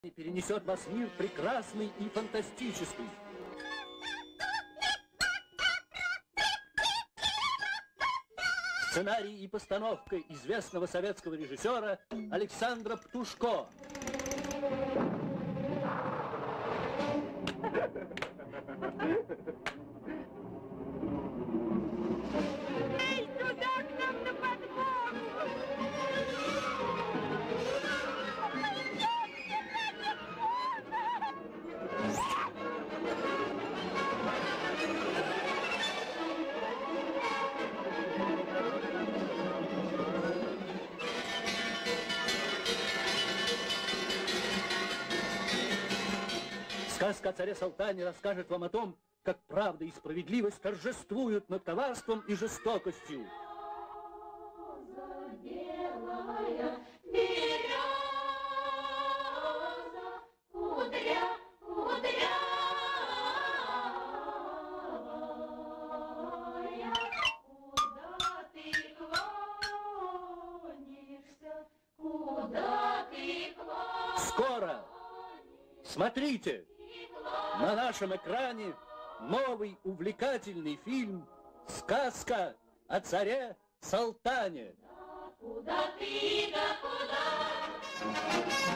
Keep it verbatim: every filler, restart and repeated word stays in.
перенесет вас в мир прекрасный и фантастический. Сценарий и постановка известного советского режиссера Александра Птушко. Эй, сюда к нам на подмогу! Сказка о царе Салтане расскажет вам о том, как правда и справедливость торжествуют над коварством и жестокостью. Белая береза, кудря, кудрявая, куда ты клонишься, куда ты клонишься? Скоро! Смотрите! На нашем экране новый увлекательный фильм «Сказка о царе Салтане». Куда ты, да куда?